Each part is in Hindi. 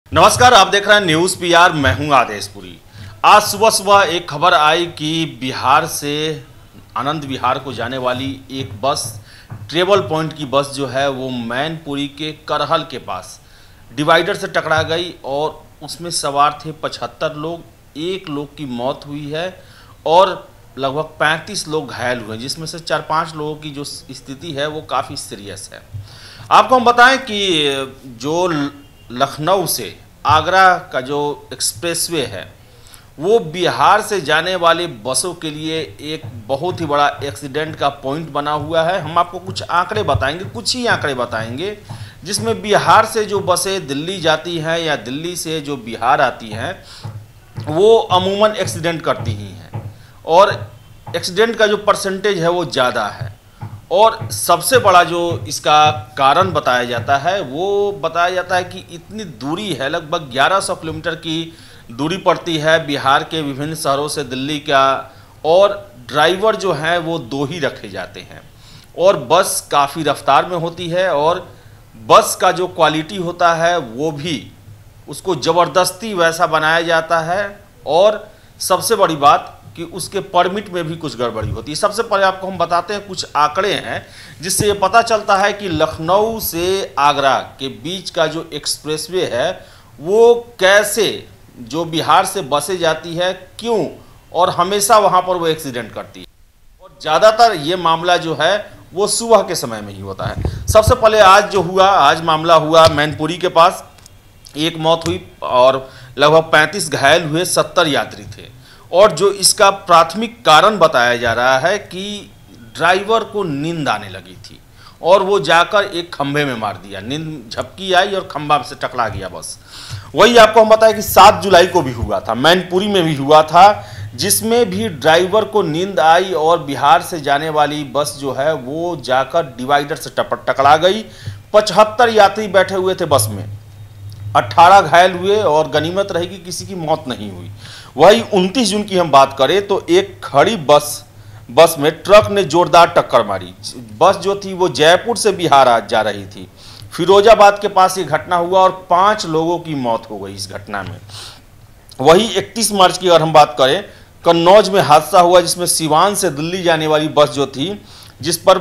नमस्कार, आप देख रहे हैं न्यूज़ पीआर। मैं हूं आदेशपुरी। आज सुबह सुबह एक खबर आई कि बिहार से आनंद विहार को जाने वाली एक बस, ट्रेवल पॉइंट की बस जो है वो मैनपुरी के करहल के पास डिवाइडर से टकरा गई और उसमें सवार थे 75 लोग। एक लोग की मौत हुई है और लगभग 35 लोग घायल हुए, जिसमें से 4-5 लोगों की जो स्थिति है वो काफ़ी सीरियस है। आपको हम बताएं कि जो लखनऊ से आगरा का जो एक्सप्रेसवे है वो बिहार से जाने वाले बसों के लिए एक बहुत ही बड़ा एक्सीडेंट का पॉइंट बना हुआ है। हम आपको कुछ आंकड़े बताएंगे, कुछ ही आंकड़े बताएंगे, जिसमें बिहार से जो बसें दिल्ली जाती हैं या दिल्ली से जो बिहार आती हैं वो अमूमन एक्सीडेंट करती ही हैं और एक्सीडेंट का जो परसेंटेज है वो ज़्यादा है। और सबसे बड़ा जो इसका कारण बताया जाता है वो बताया जाता है कि इतनी दूरी है, लगभग 1100 किलोमीटर की दूरी पड़ती है बिहार के विभिन्न शहरों से दिल्ली का, और ड्राइवर जो हैं वो 2 ही रखे जाते हैं और बस काफ़ी रफ्तार में होती है और बस का जो क्वालिटी होता है वो भी उसको ज़बरदस्ती वैसा बनाया जाता है। और सबसे बड़ी बात कि उसके परमिट में भी कुछ गड़बड़ी होती है। सबसे पहले आपको हम बताते हैं, कुछ आंकड़े हैं जिससे ये पता चलता है कि लखनऊ से आगरा के बीच का जो एक्सप्रेसवे है वो कैसे, जो बिहार से बसें जाती है क्यों और हमेशा वहाँ पर वो एक्सीडेंट करती है। और ज़्यादातर ये मामला जो है वो सुबह के समय में ही होता है। सबसे पहले आज जो हुआ, आज मामला हुआ मैनपुरी के पास, एक मौत हुई और लगभग 35 घायल हुए, 70 यात्री थे। और जो इसका प्राथमिक कारण बताया जा रहा है कि ड्राइवर को नींद आने लगी थी और वो जाकर एक खंभे में मार दिया, नींद झपकी आई और खंभा से टकरा गया बस। वही आपको हम बताएं कि 7 जुलाई को भी हुआ था, मैनपुरी में भी हुआ था, जिसमें भी ड्राइवर को नींद आई और बिहार से जाने वाली बस जो है वो जाकर डिवाइडर से टकरा गई। 75 यात्री बैठे हुए थे बस में, 18 घायल हुए और गनीमत रहेगी किसी की मौत नहीं हुई। वही 29 जून की हम बात करें तो एक खड़ी बस में ट्रक ने जोरदार टक्कर मारी। बस जो थी वो जयपुर से बिहार जा रही थी। फिरोजाबाद के पास ये घटना हुआ और 5 लोगों की मौत हो गई इस घटना में। वही 31 मार्च की अगर हम बात करें, कन्नौज में हादसा हुआ जिसमें सिवान से दिल्ली जाने वाली बस जो थी, जिस पर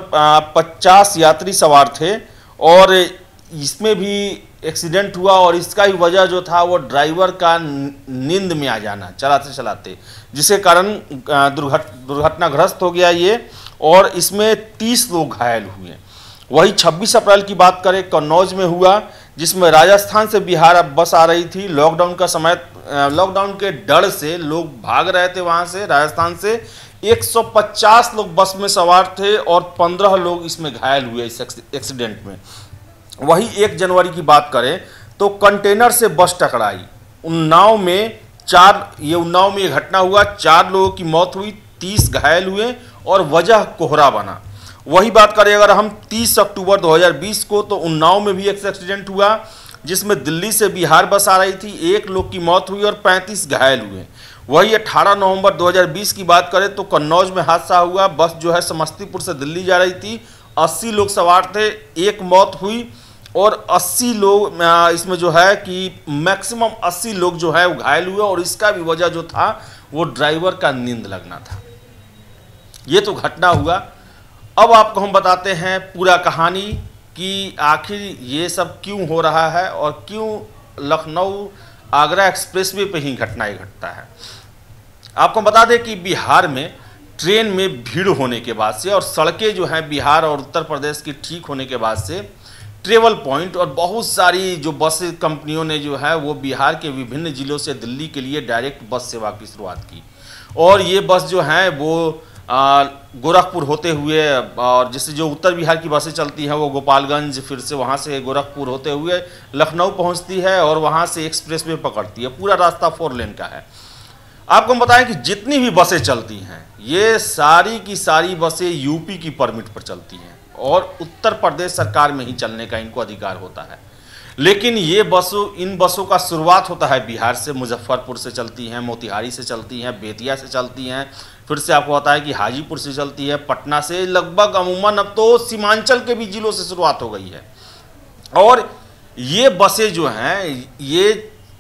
50 यात्री सवार थे और इसमें भी एक्सीडेंट हुआ। और इसका ही वजह जो था वो ड्राइवर का नींद में आ जाना चलाते चलाते, जिसके कारण दुर्घटनाग्रस्त हो गया ये, और इसमें 30 लोग घायल हुए। वही 26 अप्रैल की बात करें, कन्नौज में हुआ, जिसमें राजस्थान से बिहार अब बस आ रही थी। लॉकडाउन का समय, लॉकडाउन के डर से लोग भाग रहे थे वहाँ से, राजस्थान से। 150 लोग बस में सवार थे और 15 लोग इसमें घायल हुए इस एक्सीडेंट में। वही 1 जनवरी की बात करें तो कंटेनर से बस टकराई उन्नाव में। उन्नाव में ये घटना हुआ, 4 लोगों की मौत हुई, 30 घायल हुए और वजह कोहरा बना। वही बात करें अगर हम 30 अक्टूबर 2020 को, तो उन्नाव में भी एक एक्सीडेंट हुआ जिसमें दिल्ली से बिहार बस आ रही थी, 1 लोग की मौत हुई और 35 घायल हुए। वही 18 नवंबर 2020 की बात करें तो कन्नौज में हादसा हुआ, बस जो है समस्तीपुर से दिल्ली जा रही थी, 80 लोग सवार थे, 1 मौत हुई और 80 लोग इसमें जो है कि मैक्सिमम 80 लोग जो है वो घायल हुए। और इसका भी वजह जो था वो ड्राइवर का नींद लगना था। ये तो घटना हुआ। अब आपको हम बताते हैं पूरा कहानी कि आखिर ये सब क्यों हो रहा है और क्यों लखनऊ आगरा एक्सप्रेसवे पे ही घटनाएं घटता है। आपको बता दें कि बिहार में ट्रेन में भीड़ होने के बाद से और सड़कें जो हैं बिहार और उत्तर प्रदेश की ठीक होने के बाद से ट्रेवल पॉइंट और बहुत सारी जो बस कंपनियों ने जो है वो बिहार के विभिन्न जिलों से दिल्ली के लिए डायरेक्ट बस सेवा की शुरुआत की। और ये बस जो हैं वो गोरखपुर होते हुए, और जैसे जो उत्तर बिहार की बसें चलती हैं वो गोपालगंज, फिर से वहाँ से गोरखपुर होते हुए लखनऊ पहुँचती है और वहाँ से एक्सप्रेसवे पकड़ती है। पूरा रास्ता 4 लेन का है। आपको हम बताएं कि जितनी भी बसें चलती हैं ये सारी की सारी बसें यूपी की परमिट पर चलती हैं और उत्तर प्रदेश सरकार में ही चलने का इनको अधिकार होता है। लेकिन इन बसों का शुरुआत होता है बिहार से, मुजफ्फरपुर से चलती हैं, मोतिहारी से चलती हैं, बेतिया से चलती हैं, फिर से आपको पता है कि हाजीपुर से चलती है, पटना से, लगभग अमूमन अब तो सीमांचल के भी जिलों से शुरुआत हो गई है। और ये बसें जो हैं ये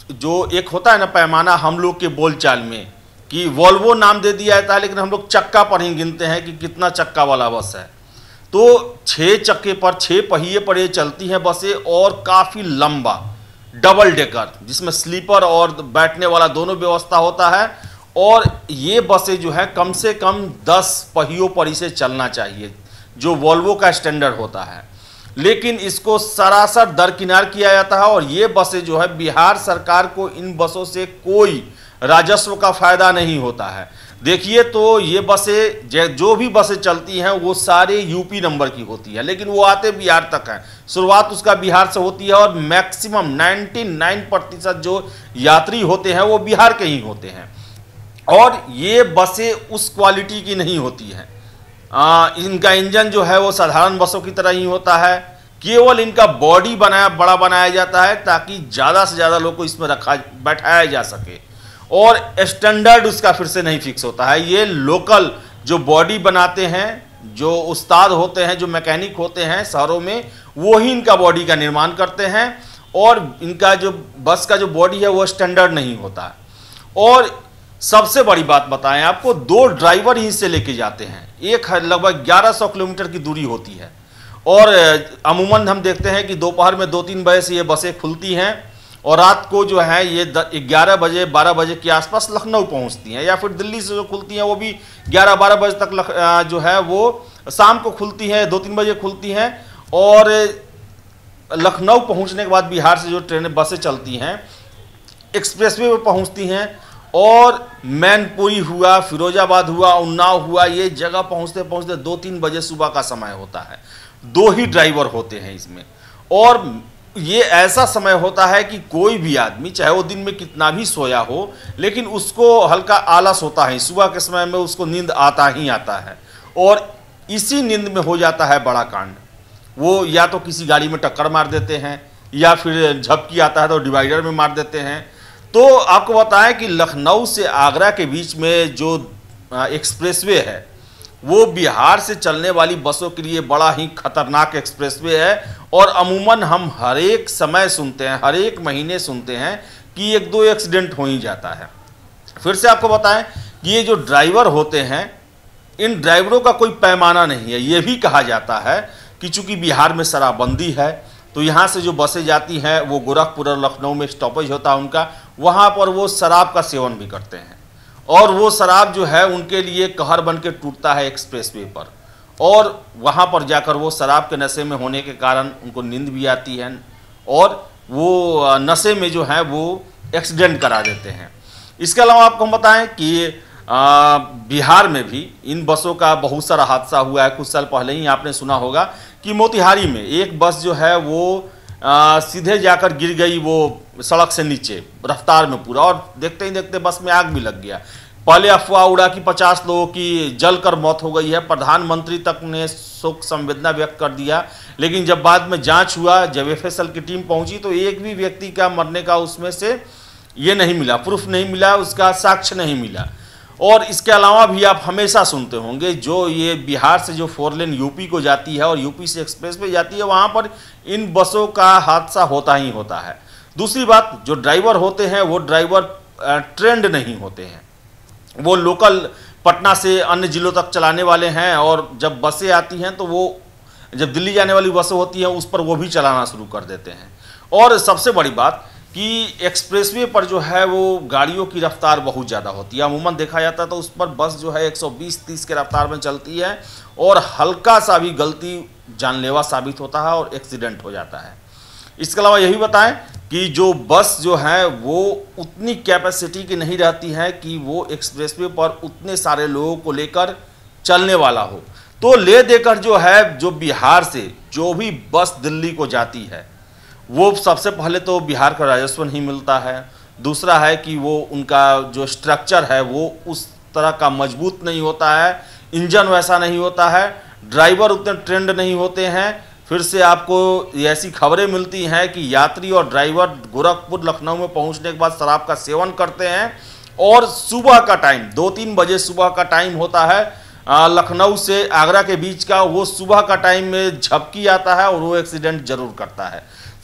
जो एक होता है ना पैमाना हम लोग के बोलचाल में कि वॉल्वो नाम दे दिया जाता है, लेकिन हम लोग चक्का पर ही गिनते हैं कि कितना चक्का वाला बस है। तो 6 चक्के पर 6 पहिए पर ये चलती हैं बसें और काफ़ी लंबा डबल डेकर जिसमें स्लीपर और बैठने वाला दोनों व्यवस्था होता है। और ये बसें जो है कम से कम 10 पहियों पर इसे चलना चाहिए जो वॉल्वो का स्टैंडर्ड होता है, लेकिन इसको सरासर दरकिनार किया जाता है। और ये बसें जो है बिहार सरकार को इन बसों से कोई राजस्व का फायदा नहीं होता है। देखिए तो ये बसें जो भी बसें चलती हैं वो सारे यूपी नंबर की होती है, लेकिन वो आते बिहार तक हैं। शुरुआत उसका बिहार से होती है और मैक्सिमम 99% जो यात्री होते हैं वो बिहार के ही होते हैं। और ये बसें उस क्वालिटी की नहीं होती हैं। इनका इंजन जो है वो साधारण बसों की तरह ही होता है, केवल इनका बॉडी बड़ा बनाया जाता है ताकि ज़्यादा से ज़्यादा लोग को इसमें बैठाया जा सके। और स्टैंडर्ड उसका फिर से नहीं फिक्स होता है। ये लोकल जो बॉडी बनाते हैं, जो उस्ताद होते हैं, जो मैकेनिक होते हैं शहरों में, वो ही इनका बॉडी का निर्माण करते हैं। और इनका जो बस का जो बॉडी है वो स्टैंडर्ड नहीं होता है। और सबसे बड़ी बात बताएं आपको, 2 ड्राइवर ही से लेके जाते हैं। एक लगभग 1100 किलोमीटर की दूरी होती है। और अमूमन हम देखते हैं कि दोपहर में 2-3 बजे से ये बसें खुलती हैं और रात को जो है ये 11 बजे 12 बजे के आसपास लखनऊ पहुंचती हैं, या फिर दिल्ली से जो खुलती हैं वो भी 11-12 बजे तक जो है वो शाम को खुलती हैं, 2-3 बजे खुलती हैं। और लखनऊ पहुंचने के बाद बिहार से जो ट्रेनें बसें चलती हैं एक्सप्रेसवे पर पहुंचती हैं। और मैनपुरी हुआ, फिरोजाबाद हुआ, उन्नाव हुआ, ये जगह पहुंचते पहुंचते 2-3 बजे सुबह का समय होता है। 2 ही ड्राइवर होते हैं इसमें। और ये ऐसा समय होता है कि कोई भी आदमी चाहे वो दिन में कितना भी सोया हो, लेकिन उसको हल्का आलस होता है, सुबह के समय में उसको नींद आता ही आता है। और इसी नींद में हो जाता है बड़ा कांड। वो या तो किसी गाड़ी में टक्कर मार देते हैं, या फिर झपकी आता है तो डिवाइडर में मार देते हैं। तो आपको बताएं कि लखनऊ से आगरा के बीच में जो एक्सप्रेसवे है वो बिहार से चलने वाली बसों के लिए बड़ा ही खतरनाक एक्सप्रेसवे है। और अमूमन हम हर एक समय सुनते हैं, हर एक महीने सुनते हैं कि 1-2 एक्सीडेंट हो ही जाता है। फिर से आपको बताएं कि ये जो ड्राइवर होते हैं, इन ड्राइवरों का कोई पैमाना नहीं है। ये भी कहा जाता है कि चूंकि बिहार में शराबबंदी है तो यहाँ से जो बसें जाती हैं वो गोरखपुर और लखनऊ में स्टॉपेज होता है उनका, वहाँ पर वो शराब का सेवन भी करते हैं। और वो शराब जो है उनके लिए कहर बन के टूटता है एक्सप्रेसवे पर। और वहाँ पर जाकर वो शराब के नशे में होने के कारण उनको नींद भी आती है और वो नशे में जो है वो एक्सीडेंट करा देते हैं। इसके अलावा आपको हम बताएं कि बिहार में भी इन बसों का बहुत सारा हादसा हुआ है। कुछ साल पहले ही आपने सुना होगा कि मोतिहारी में एक बस जो है वो सीधे जाकर गिर गई वो सड़क से नीचे रफ्तार में पूरा, और देखते ही देखते बस में आग भी लग गया। पहले अफवाह उड़ा कि 50 लोगों की जलकर मौत हो गई है। प्रधानमंत्री तक ने शोक संवेदना व्यक्त कर दिया, लेकिन जब बाद में जांच हुआ, जब एफएसएल की टीम पहुंची तो एक भी व्यक्ति का मरने का उसमें से ये नहीं मिला, प्रूफ नहीं मिला, उसका साक्ष्य नहीं मिला। और इसके अलावा भी आप हमेशा सुनते होंगे जो ये बिहार से जो 4 लेन यूपी को जाती है और यूपी से एक्सप्रेस पे जाती है, वहाँ पर इन बसों का हादसा होता ही होता है। दूसरी बात, जो ड्राइवर होते हैं वो ड्राइवर ट्रेंड नहीं होते हैं। वो लोकल पटना से अन्य जिलों तक चलाने वाले हैं, और जब बसें आती हैं तो वो जब दिल्ली जाने वाली बसें होती हैं उस पर वो भी चलाना शुरू कर देते हैं। और सबसे बड़ी बात कि एक्सप्रेसवे पर जो है वो गाड़ियों की रफ्तार बहुत ज़्यादा होती है। अमूमन देखा जाता है तो उस पर बस जो है 120-30 के रफ्तार में चलती है, और हल्का सा भी गलती जानलेवा साबित होता है और एक्सीडेंट हो जाता है। इसके अलावा यही बताएं कि जो बस जो है वो उतनी कैपेसिटी की नहीं रहती है कि वो एक्सप्रेसवे पर उतने सारे लोगों को लेकर चलने वाला हो। तो ले देकर जो है, जो बिहार से जो भी बस दिल्ली को जाती है वो सबसे पहले तो बिहार का राजस्व नहीं मिलता है। दूसरा है कि वो उनका जो स्ट्रक्चर है वो उस तरह का मजबूत नहीं होता है, इंजन वैसा नहीं होता है, ड्राइवर उतने ट्रेंड नहीं होते हैं। फिर से आपको ऐसी खबरें मिलती हैं कि यात्री और ड्राइवर गोरखपुर लखनऊ में पहुंचने के बाद शराब का सेवन करते हैं, और सुबह का टाइम 2-3 बजे सुबह का टाइम होता है लखनऊ से आगरा के बीच का, वो सुबह का टाइम में झपकी आता है और वो एक्सीडेंट जरूर करता है।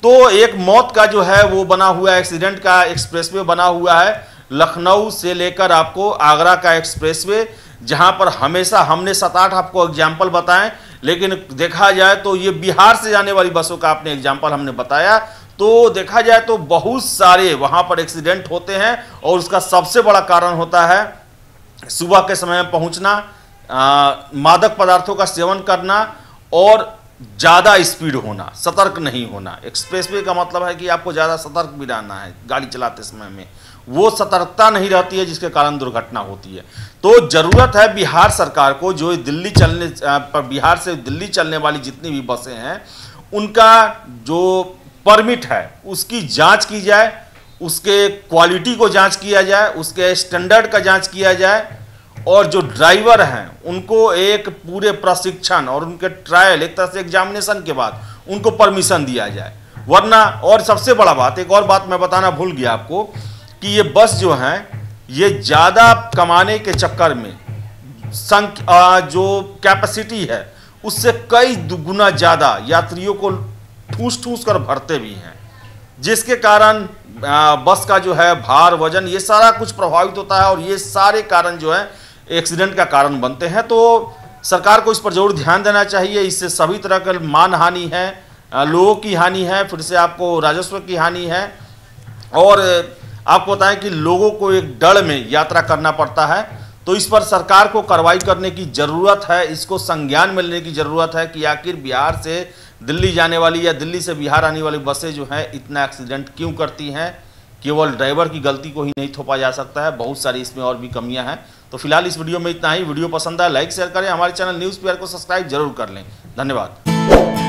तो एक मौत का जो है वो बना हुआ है, एक्सीडेंट का एक्सप्रेसवे बना हुआ है लखनऊ से लेकर आपको आगरा का एक्सप्रेसवे, जहां पर हमेशा हमने 7-8 आपको एग्जाम्पल बताएं, लेकिन देखा जाए तो ये बिहार से जाने वाली बसों का आपने एग्जाम्पल हमने बताया, तो देखा जाए तो बहुत सारे वहां पर एक्सीडेंट होते हैं और उसका सबसे बड़ा कारण होता है सुबह के समय में पहुंचना, मादक पदार्थों का सेवन करना और ज़्यादा स्पीड होना, सतर्क नहीं होना। एक्सप्रेसवे का मतलब है कि आपको ज़्यादा सतर्क भी रहना है गाड़ी चलाते समय में, वो सतर्कता नहीं रहती है जिसके कारण दुर्घटना होती है। तो ज़रूरत है बिहार सरकार को, जो बिहार से दिल्ली चलने वाली जितनी भी बसें हैं उनका जो परमिट है उसकी जांच की जाए, उसके क्वालिटी को जांच किया जाए, उसके स्टैंडर्ड का जांच किया जाए, और जो ड्राइवर हैं उनको एक पूरे प्रशिक्षण और उनके ट्रायल, एक तरह से एग्जामिनेशन के बाद उनको परमिशन दिया जाए। वरना, और सबसे बड़ा बात, एक और बात मैं बताना भूल गया आपको, कि ये बस जो हैं ये ज़्यादा कमाने के चक्कर में जो कैपेसिटी है उससे कई गुना ज़्यादा यात्रियों को ठूस ठूस कर भरते भी हैं, जिसके कारण बस का जो है भार, वजन, ये सारा कुछ प्रभावित होता है और ये सारे कारण जो है एक्सीडेंट का कारण बनते हैं। तो सरकार को इस पर जरूर ध्यान देना चाहिए। इससे सभी तरह का मान हानि है, लोगों की हानि है, फिर से आपको राजस्व की हानि है, और आपको बताएं कि लोगों को एक डर में यात्रा करना पड़ता है। तो इस पर सरकार को कार्रवाई करने की ज़रूरत है, इसको संज्ञान में लेने की ज़रूरत है कि आखिर बिहार से दिल्ली जाने वाली या दिल्ली से बिहार आने वाली बसें जो हैं इतना एक्सीडेंट क्यों करती हैं। केवल ड्राइवर की गलती को ही नहीं थोपा जा सकता है, बहुत सारी इसमें और भी कमियां हैं। तो फिलहाल इस वीडियो में इतना ही। वीडियो पसंद आए लाइक शेयर करें, हमारे चैनल न्यूज़ पीआर को सब्सक्राइब जरूर कर लें। धन्यवाद।